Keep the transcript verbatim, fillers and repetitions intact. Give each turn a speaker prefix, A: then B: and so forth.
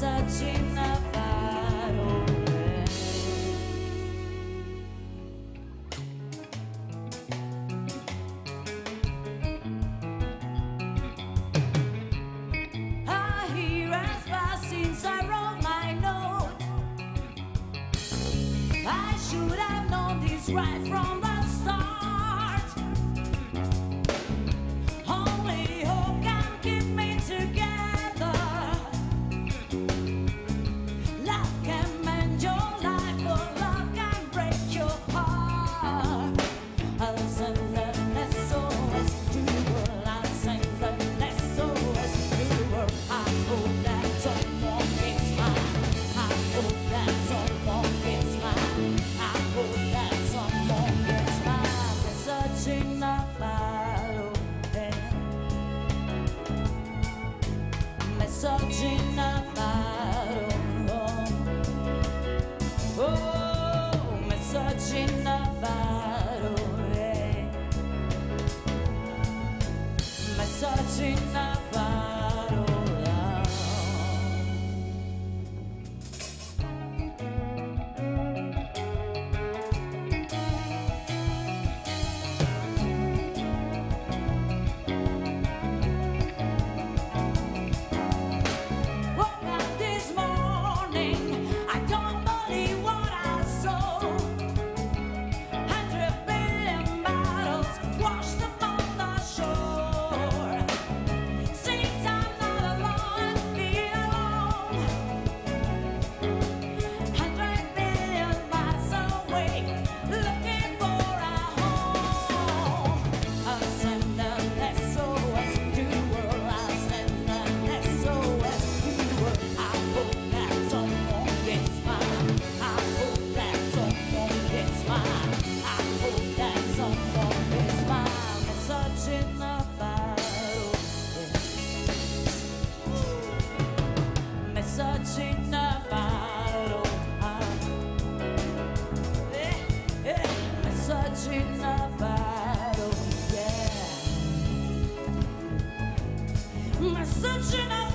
A: message in a bottle. I hear us pass since I wrote my note. I should have known this right from the start. Only hope can keep me together. Love can mend your life, or love can break your heart. I'll send an S O S to the world. I'll send an S O S to the world. I hope that someone gets mine. I hope that someone gets mine. I hope that someone gets mine. Message in a bottle. Message in a bottle. Oh, message in a bottle. Message in a bottle. Woke up this morning, I don't believe what I saw. Hundred billion bottles washed up on the shore. Seems I'm not alone, feel alone. Hundred billion miles away, looking for a home. I'll send an S O S to the world. I'll send an S O S to the world. I hope that someone gets mine. I hope that someone gets mine. I hope that someone gets mine. Message in a bottle. Message in a bottle. Eh, eh, Message in a bottle. Yeah. Message in a